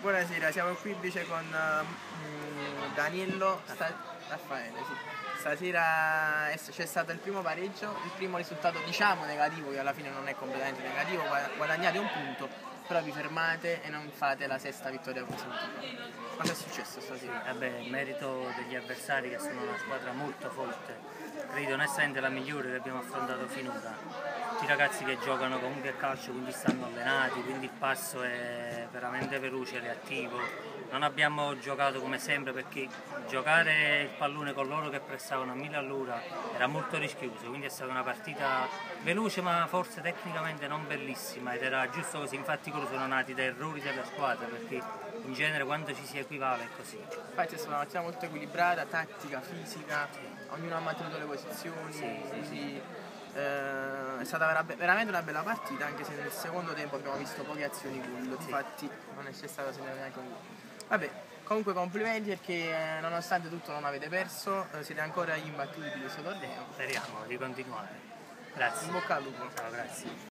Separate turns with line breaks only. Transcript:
Buonasera, siamo qui invece con Danilo Raffaele. Sì. Stasera c'è stato il primo pareggio, il primo risultato diciamo negativo, che alla fine non è completamente negativo, guadagnate un punto, però vi fermate e non fate la sesta vittoria consecutiva. Cosa è successo stasera?
Vabbè, merito degli avversari che sono una squadra molto forte, credo onestamente la migliore che abbiamo affrontato finora. Tutti i ragazzi che giocano comunque a calcio, quindi stanno allenati, quindi il passo è veramente veloce, reattivo. Non abbiamo giocato come sempre perché giocare il pallone con loro che pressavano a 1000 all'ora era molto rischioso, quindi è stata una partita veloce ma forse tecnicamente non bellissima ed era giusto così, infatti loro sono nati da errori della squadra perché in genere quando ci si equivale è così.
Infatti è stata una partita molto equilibrata, tattica, fisica, ognuno ha mantenuto le posizioni, quindi è stata veramente una bella partita, anche se nel secondo tempo abbiamo visto poche azioni gol, infatti non c'è stato segnato neanche un gol. Vabbè, comunque complimenti perché nonostante tutto non avete perso, siete ancora imbattuti di questo torneo.
Speriamo di continuare. Grazie.
In bocca al lupo.
Ciao, grazie.